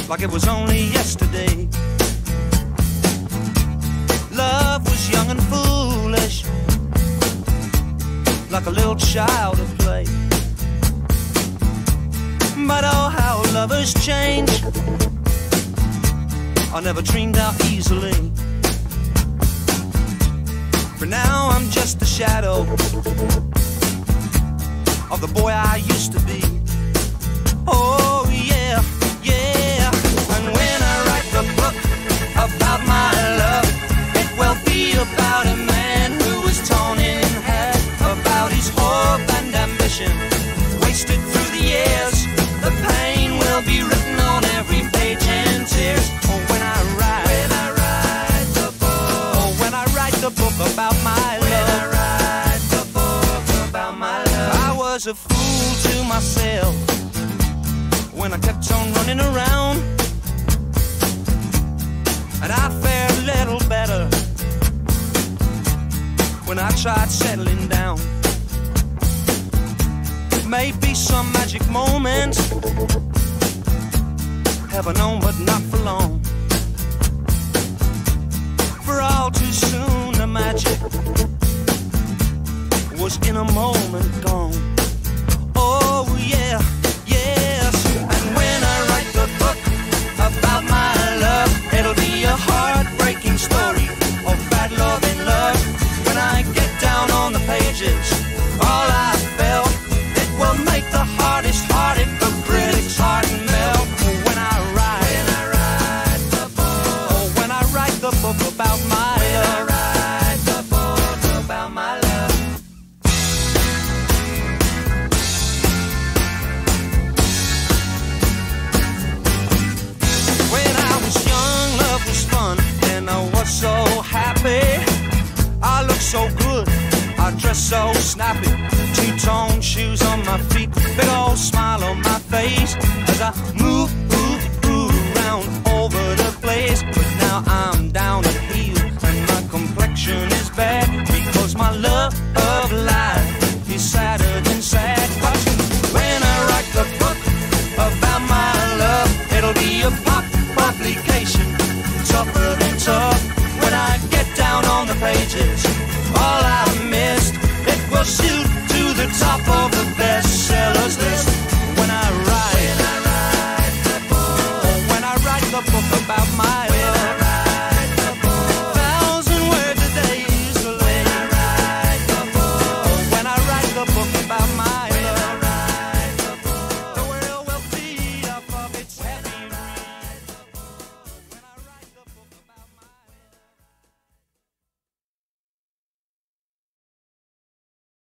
like it was only yesterday. Love was young and foolish, like a little child at play. But oh, how lovers change. I never dreamed out easily. For now I'm just a shadow of the boy I used to be. Oh yeah, yeah. And when I write the book about my love, it will be about a man who was torn in half, about his hope and ambition, wasted through the years. The pain will be written on every page in tears. Oh, when I write the book, oh, when I write the book about my love, when I write the book about my love. I was a fool to myself when I kept on running around, and I fared a little better when I tried settling down. Maybe some magic moment, have I known, but not for long. For all too soon the magic was in a moment gone. Oh yeah, yes. And when I write the book about my love, it'll be a heartbreaking story of bad love and love. When I get down on the pages, all I felt, it will make the hardest hearted of critics' heart melt. When I write the book, oh, when I write the book about my love, when I write the book about my love. When I was young, love was fun, and I was so happy. I looked so good, I dressed so snappy, two-tone shoes on my feet, big old smile on my face as I move around over the place. But now I'm